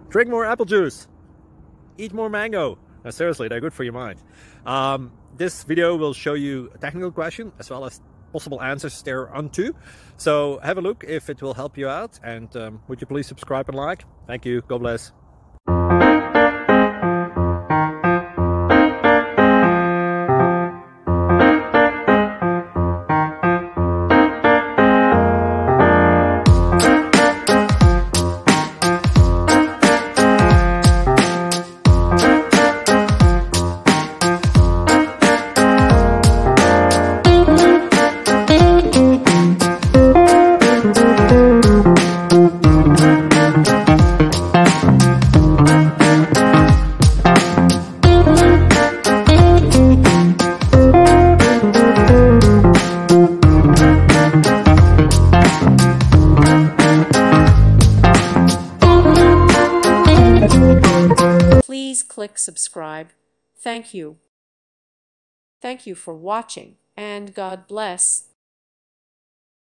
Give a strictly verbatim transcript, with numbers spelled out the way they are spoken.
Drink more apple juice. Eat more mango. No, seriously, they're good for your mind. Um, this video will show you a technical question as well as possible answers thereunto. So have a look if it will help you out, and um, would you please subscribe and like? Thank you. God bless. Please click subscribe. Thank you. Thank you for watching, and God bless.